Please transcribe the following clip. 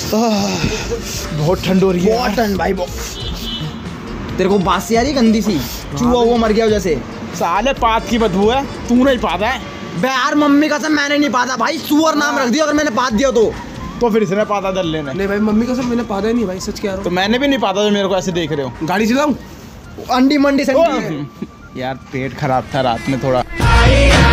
बहुत ठंड हो रही है, बहुत ठंड भाई। तेरे को बासी आ रही गंदी सी, चूहा वो मर गया जैसे। साले पात की बदबू है, तू नहीं पाता है बे यार, मम्मी कसम मैंने नहीं पाता भाई, सुअर नाम रख दिया अगर मैंने पात दिया तो फिर इसने पाता दल लेने। नहीं भाई मम्मी कसम मैंने पाता ही नहीं भाई, सच कह रहा हूँ। तो मैंने भी नहीं पाता जो मेरे को ऐसे देख रहे हो। गाड़ी चलाऊं? अंडी मंडी से यार पेट खराब था रात में थोड़ा।